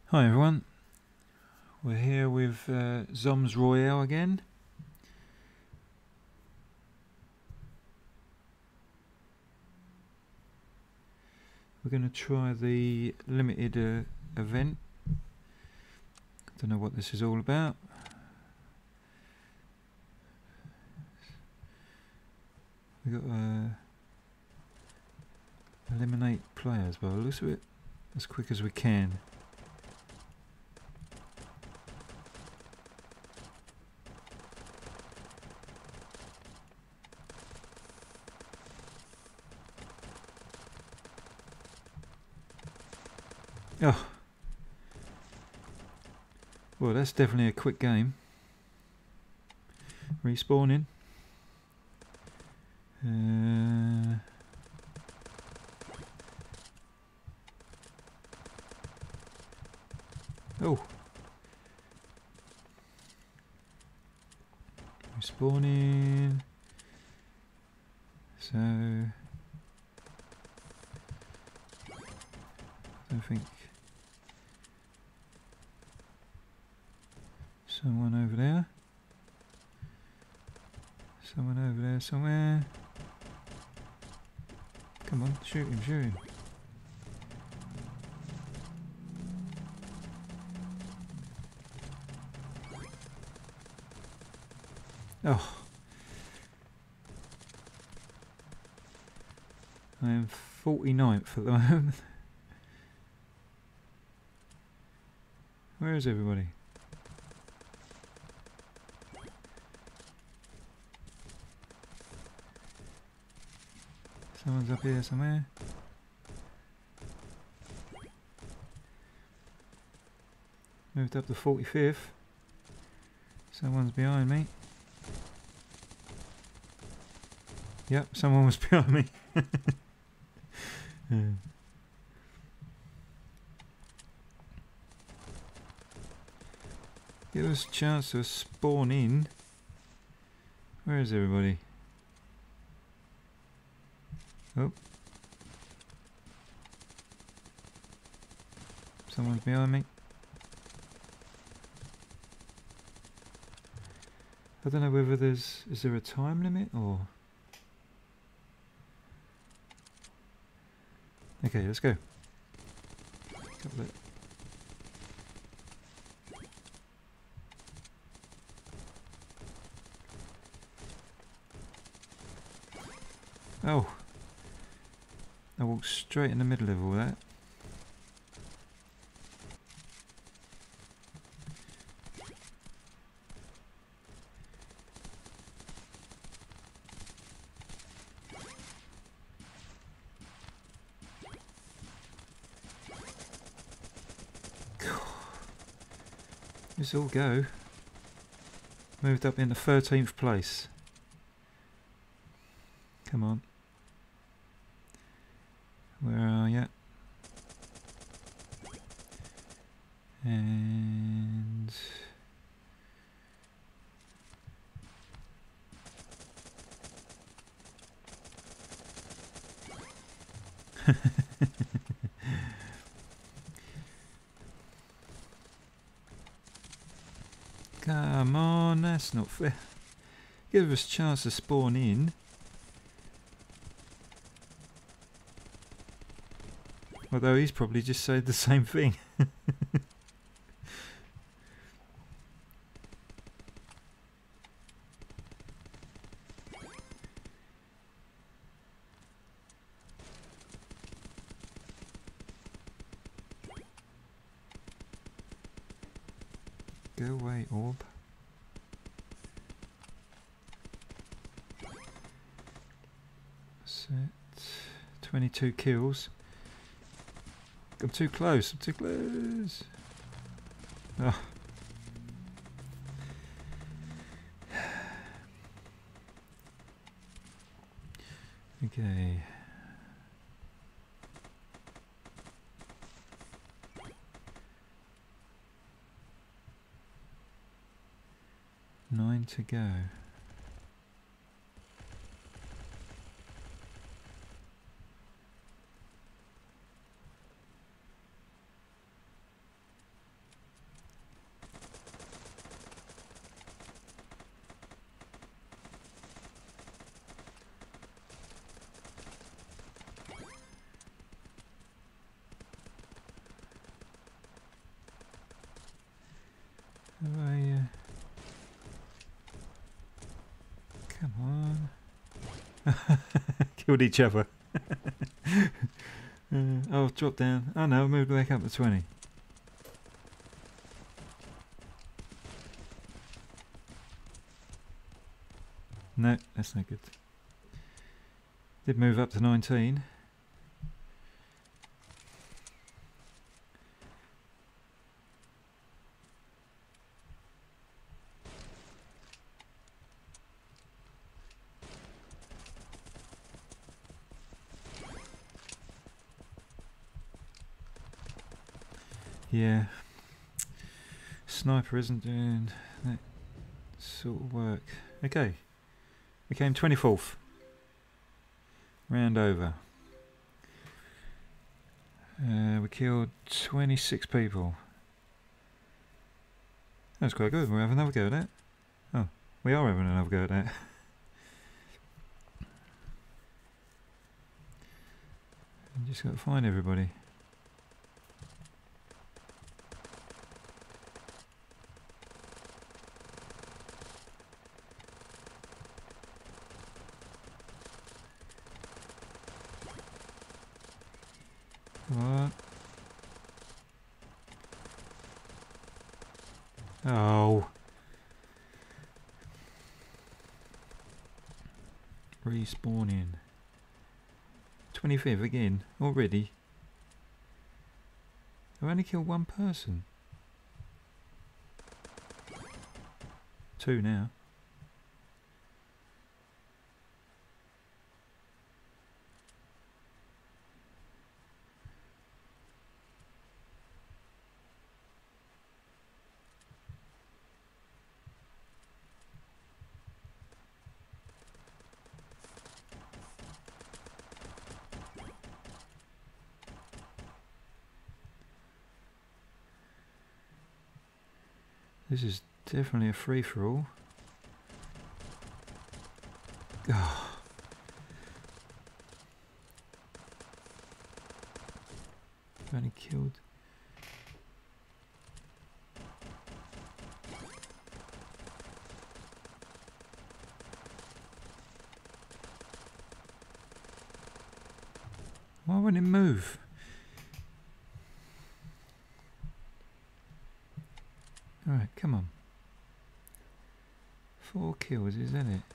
Hi everyone, we're here with Zoms Royale again. We're going to try the limited event. Don't know what this is all about. We've got eliminate players by the looks of it as quick as we can. Oh, well, that's definitely a quick game. Respawning. Oh, respawning. So I don't think someone over there. Someone over there somewhere. Come on, shoot him, shoot him. Oh. I am 49th at the moment. Where is everybody? Someone's up here somewhere. Moved up to 45th. Someone's behind me. Yep, someone was behind me. Yeah. Give us a chance to spawn in. Where is everybody? Oh. Someone's behind me. I don't know whether is there a time limit or... Okay, let's go. Oh. I walked straight in the middle of all that. This all go. Moved up in the 13th place. Come on. Where are you? And... Come on, that's not fair. Give us a chance to spawn in. Although he's probably just said the same thing. Go away, orb. Set. 22 kills. I'm too close, I'm too close. Oh. Okay. Nine to go. Come on. Killed each other. Oh, drop down. Oh no, moved back up to 20. No, that's not good. Did move up to 19. Yeah, sniper isn't doing that sort of work. Okay, we came 24th. Round over. We killed 26 people. That's quite good. We'll have another go at that. Oh, we are having another go at that. Just got to find everybody. What? Oh. Respawning. 25th again, already. I've only killed one person. 2 now. This is definitely a free-for-all. Oh. I've only killed... Why wouldn't it move? Alright, come on. 4 kills, isn't it?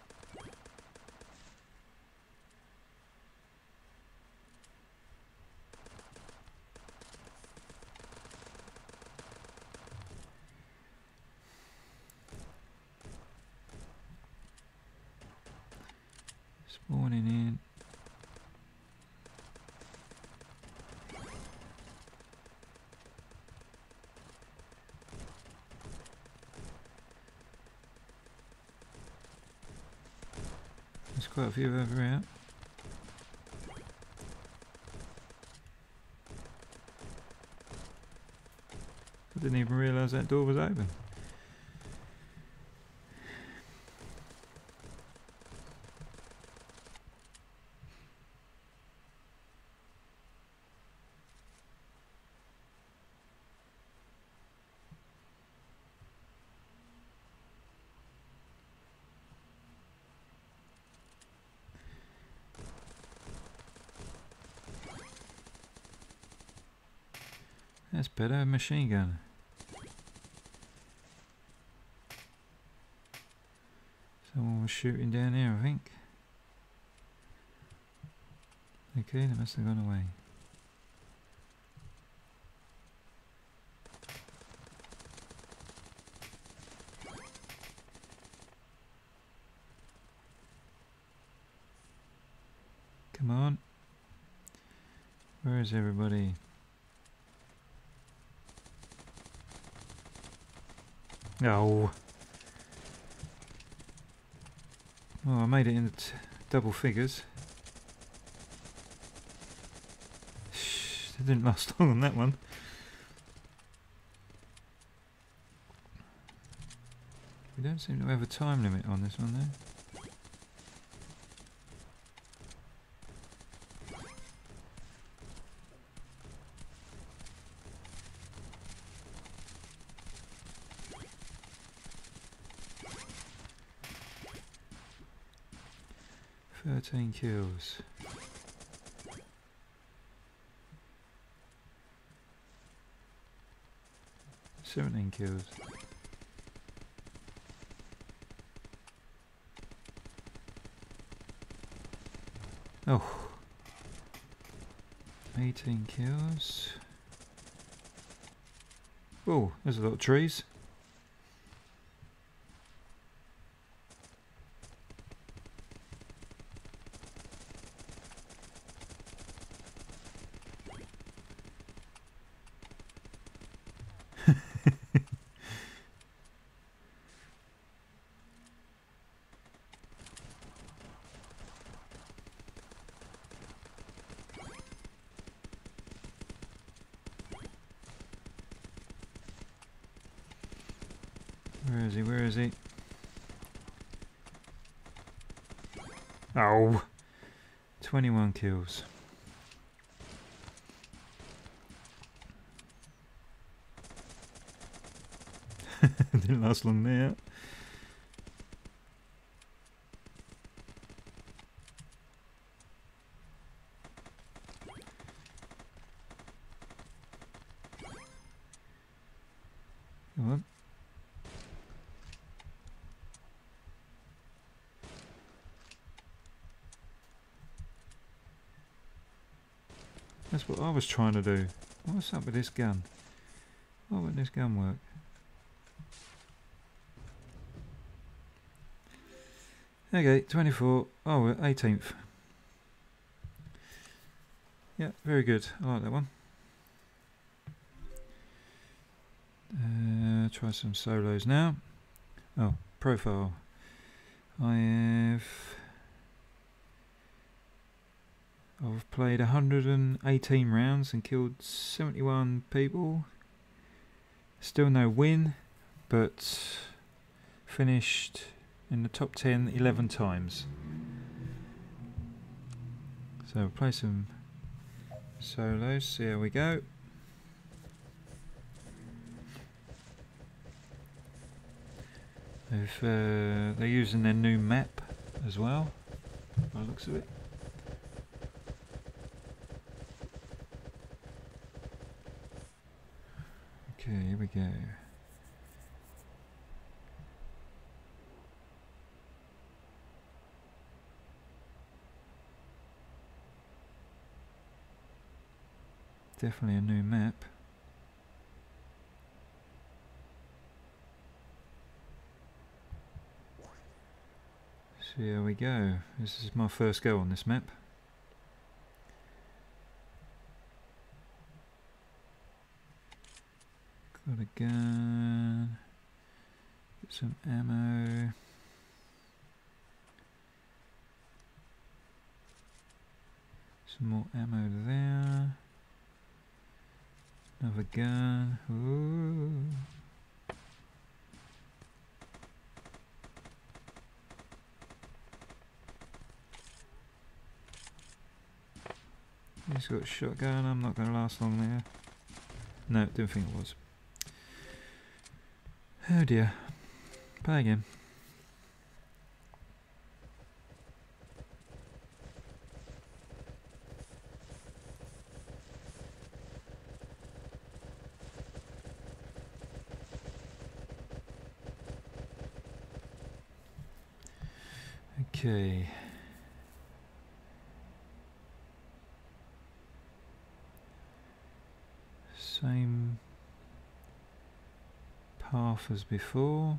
Spawning in. There's quite a few over here. I didn't even realise that door was open. That's better, machine gun. Someone was shooting down here, I think. Okay, they must have gone away. Come on. Where is everybody? Oh. Oh, I made it in the double figures. Shh, it didn't last long on that one. We don't seem to have a time limit on this one though. 13 kills. Seventeen kills. Oh. 18 kills. Oh, there's a lot of trees. Where is he? Where is he? Oh! 21 kills. Didn't last long there. Come on. That's what I was trying to do. What's up with this gun? Why won't this gun work? Okay, 24. Oh, we're 18th. Yeah, very good. I like that one. Try some solos now. Oh, profile. I've played 118 rounds and killed 71 people. Still no win, but finished in the top 10 11 times. So we'll play some solos, see how we go. They're using their new map as well, by the looks of it. Okay, here we go. Definitely a new map. So here we go. This is my first go on this map. Got a gun. Get some ammo. Some more ammo there. Another gun. Ooh. He's got a shotgun. I'm not going to last long there. No, didn't think it was. Oh dear. Play again. Okay. Same path as before.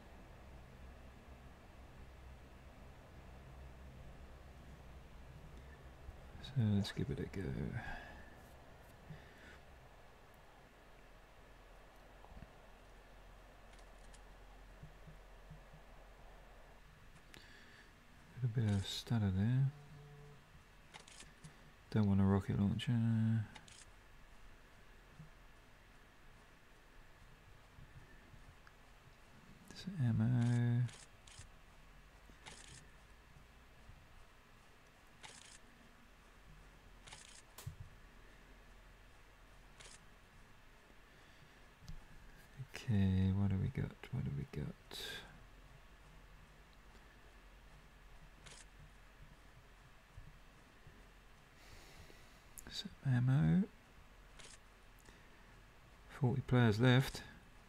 So let's give it a go. A bit of stutter there. Don't want a rocket launcher. Ammo. Okay, what do we got? What do we got? Some ammo. 40 players left.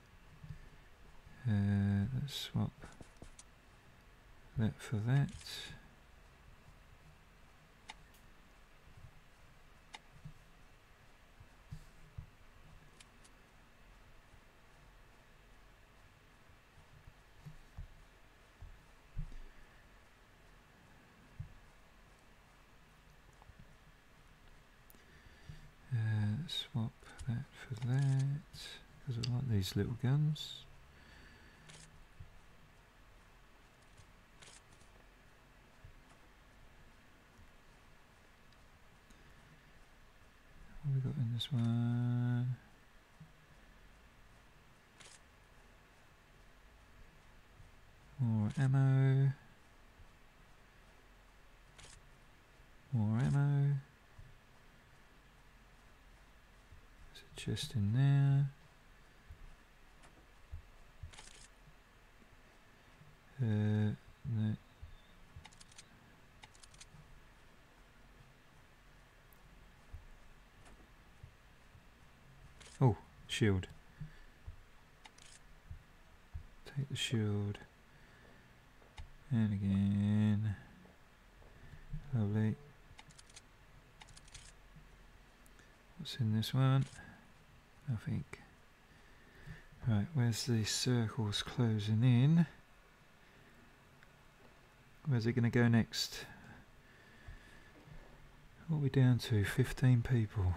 Let's swap that for that. Swap that for that, because I like these little guns. What have we got in this one? More ammo. More ammo. There's a chest in there. No. Oh, shield. Take the shield. And again. Lovely. What's in this one? Nothing. Right, where's the circles closing in? Where's it going to go next? What are we down to? 15 people.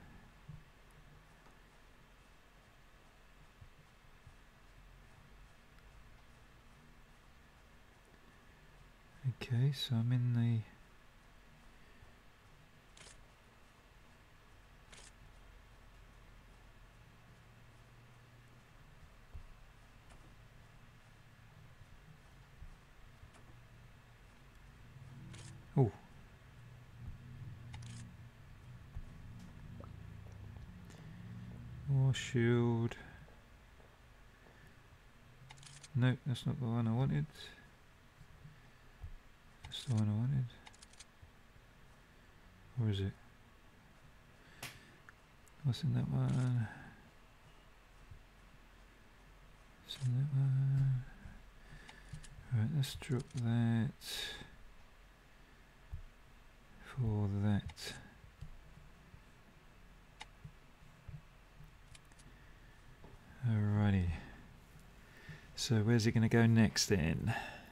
Okay, so I'm in the... Oh. More shield. No, that's not the one I wanted. That's the one I wanted. Or is it? What's in that one? What's in that one? Right, let's drop that for that. Alrighty. So where's it going to go next then?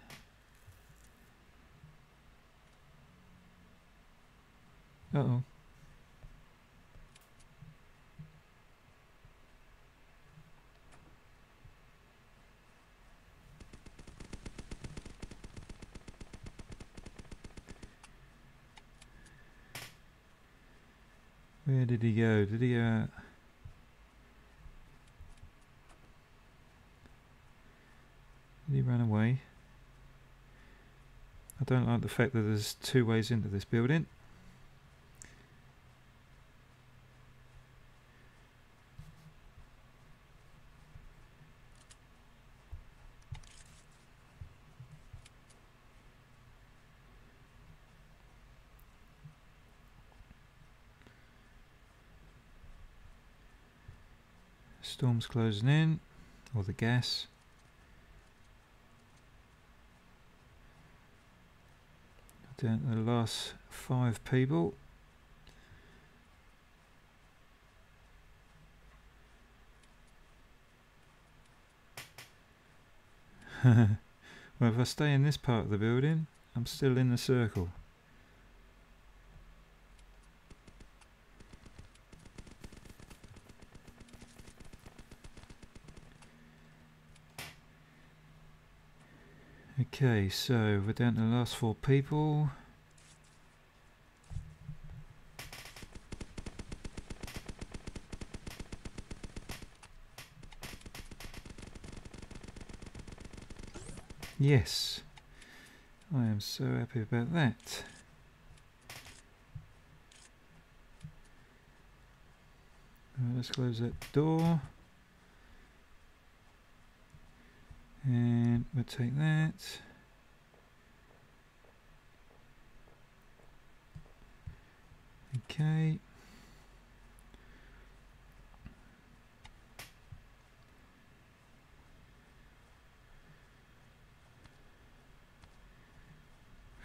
Uh-oh. Where did he go? Did he Did he run away? I don't like the fact that there's two ways into this building. Storm's closing in, or the gas. Down to the last 5 people. Well, if I stay in this part of the building, I'm still in the circle. Okay, so we're down to the last 4 people. Yes, I am so happy about that. Right, let's close that door. And we'll take that. Okay.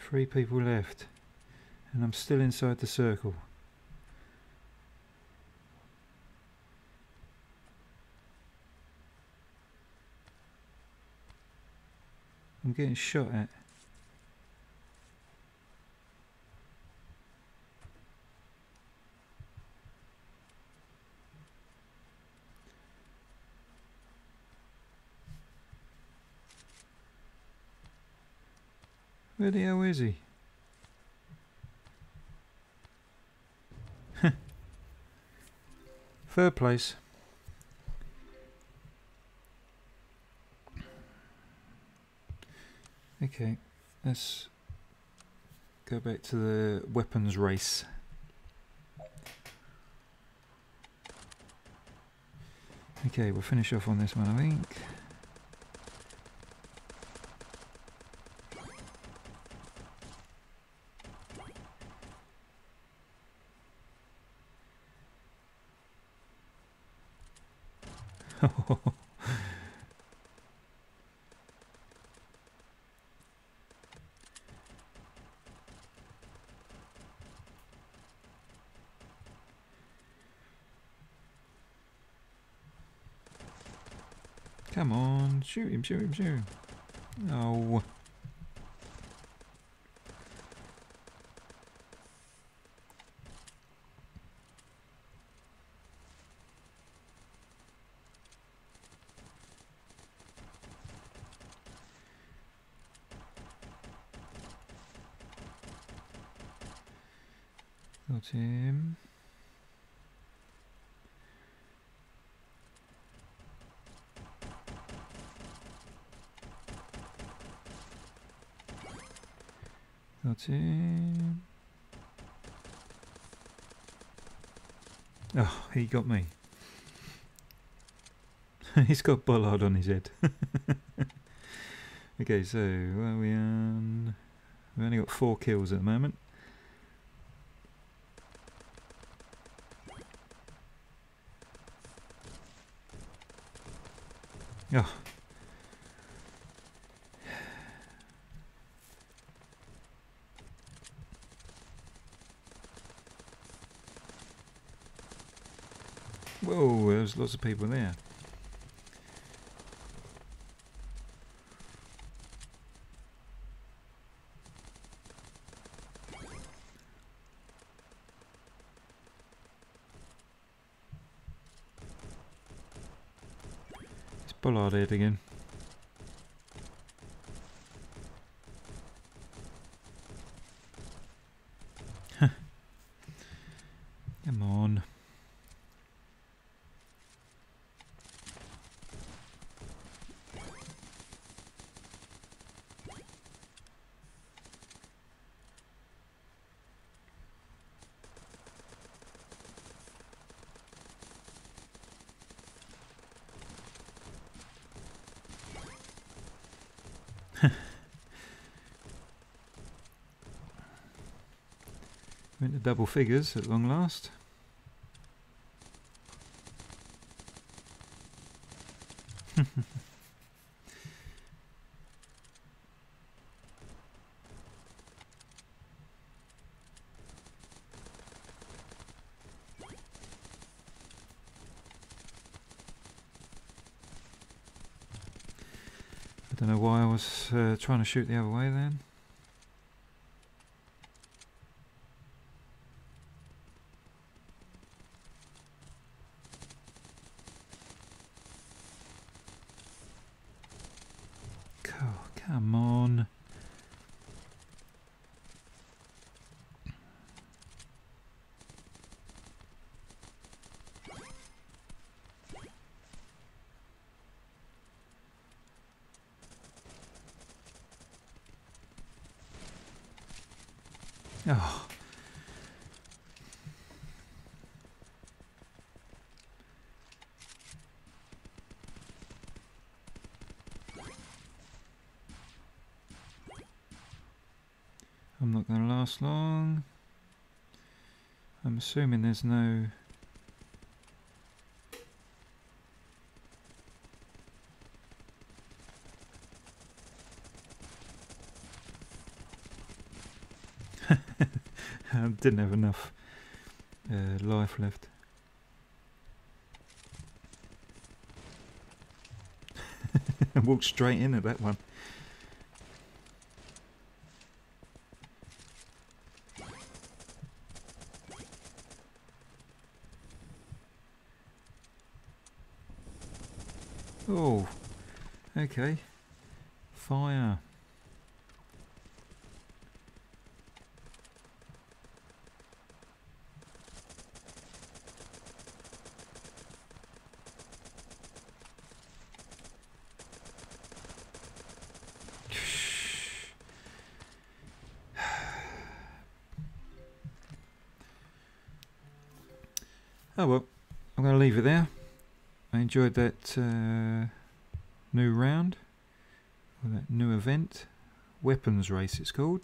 3 people left. And I'm still inside the circle. I'm getting shot at. Where the hell is he? Third place. Okay, let's go back to the weapons race. Okay, we'll finish off on this one, I think. Come on, shoot him, shoot him, shoot him. Oh. Got him. Got him. Oh, he got me. He's got bollard on his head. Okay, so where are we on? We've only got 4 kills at the moment. Oh. Whoa, there's lots of people there. It's bollard head again. Come on. Went to double figures at long last. I don't know why I was trying to shoot the other way then. Oh, come on. Oh. I'm not going to last long. I'm assuming there's no... Didn't have enough life left. Walked straight into that one. Oh, okay. Fire. Oh well, I'm going to leave it there. I enjoyed that new round, or that new event. Weapons race it's called.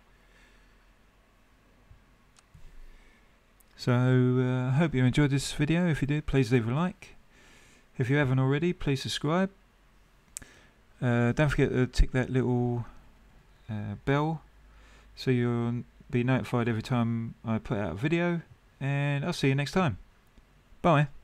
So I hope you enjoyed this video. If you did, please leave a like. If you haven't already, please subscribe. Don't forget to tick that little bell so you'll be notified every time I put out a video, and I'll see you next time. Bye.